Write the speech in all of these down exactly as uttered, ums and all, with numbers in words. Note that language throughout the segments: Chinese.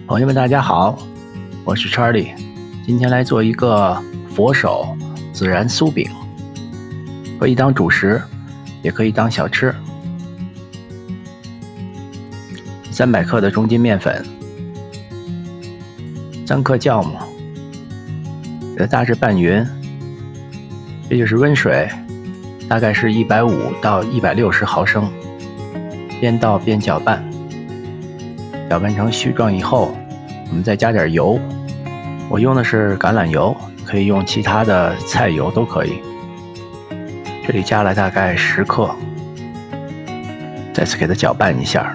朋友们，大家好，我是 Charlie， 今天来做一个佛手孜然酥饼，可以当主食，也可以当小吃。三百克的中筋面粉，三克酵母，给它大致拌匀。这就是温水，大概是一百五十到一百六十毫升，边倒边搅拌，搅拌成絮状以后，我们再加点油。我用的是橄榄油，可以用其他的菜油都可以。这里加了大概十克，再次给它搅拌一下。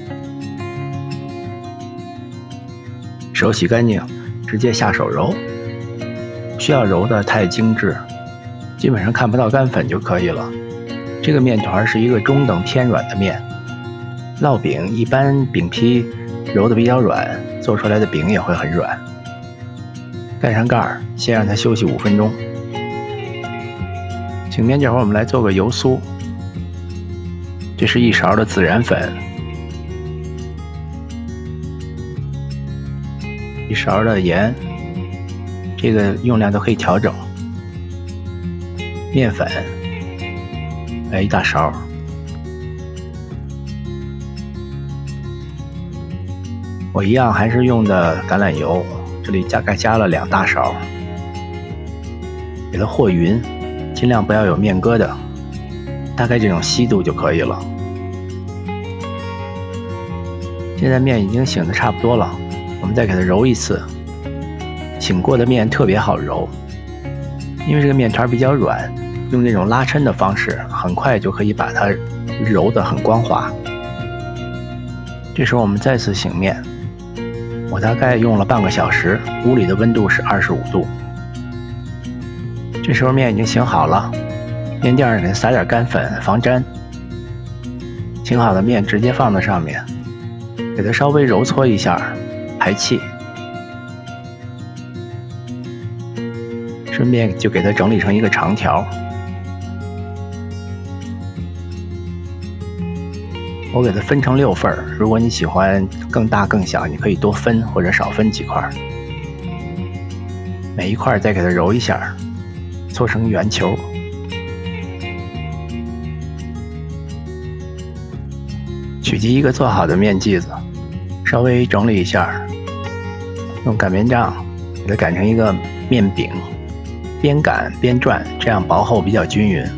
手洗干净，直接下手揉，不需要揉得太精致，基本上看不到干粉就可以了。这个面团是一个中等偏软的面，烙饼一般饼坯揉得比较软，做出来的饼也会很软。盖上盖儿，先让它休息五分钟。醒面这会儿我们来做个油酥，这是一勺的孜然粉，一勺的盐，这个用量都可以调整。面粉来一大勺，我一样还是用的橄榄油，这里大概加了两大勺，给它和匀，尽量不要有面疙瘩，大概这种稀度就可以了。现在面已经醒得差不多了，我们再给它揉一次。醒过的面特别好揉，因为这个面团比较软，用这种拉抻的方式，很快就可以把它揉得很光滑。这时候我们再次醒面，我大概用了半个小时，屋里的温度是二十五度。这时候面已经醒好了，面垫上给它撒点干粉防粘。醒好的面直接放在上面，给它稍微揉搓一下，排气。顺便就给它整理成一个长条。我给它分成六份儿，如果你喜欢更大更小，你可以多分或者少分几块。每一块再给它揉一下，搓成圆球。取集一个做好的面剂子，稍微整理一下，用擀面杖给它擀成一个面饼，边擀边转，这样薄厚比较均匀。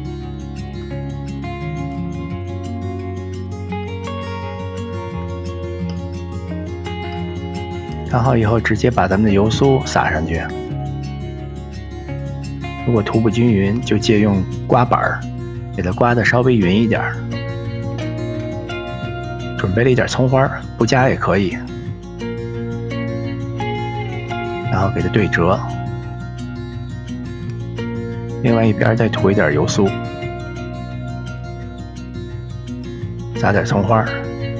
擀好以后，直接把咱们的油酥撒上去。如果涂不均匀，就借用刮板给它刮得稍微匀一点。准备了一点葱花，不加也可以。然后给它对折。另外一边再涂一点油酥，撒点葱花，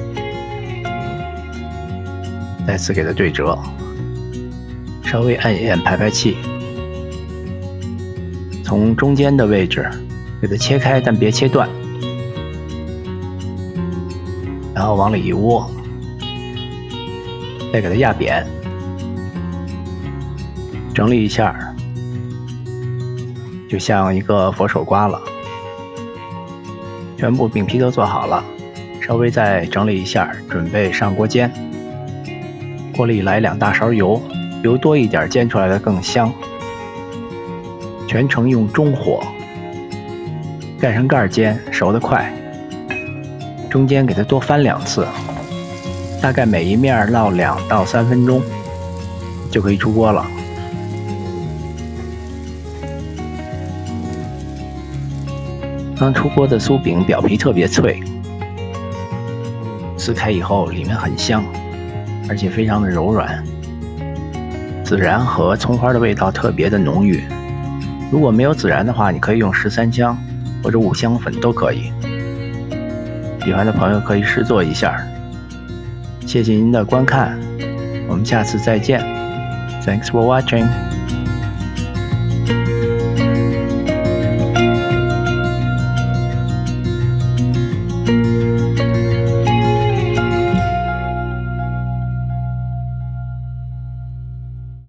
再次给它对折，稍微按一按排排气。从中间的位置给它切开，但别切断，然后往里一窝，再给它压扁，整理一下，就像一个佛手瓜了。全部饼皮都做好了，稍微再整理一下，准备上锅煎。锅里来两大勺油，油多一点，煎出来的更香。全程用中火，盖上盖煎，熟得快。中间给它多翻两次，大概每一面烙两到三分钟，就可以出锅了。刚出锅的酥饼表皮特别脆，撕开以后里面很香，而且非常的柔软。孜然和葱花的味道特别的浓郁。如果没有孜然的话，你可以用十三香或者五香粉都可以。喜欢的朋友可以试做一下。谢谢您的观看，我们下次再见。Thanks for watching.